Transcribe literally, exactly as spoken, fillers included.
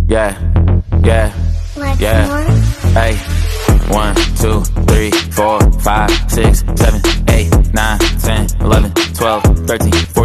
Yeah, yeah, Like yeah. more? Hey, one, two, three, four, five, six, seven, eight, nine, ten, eleven, twelve, thirteen,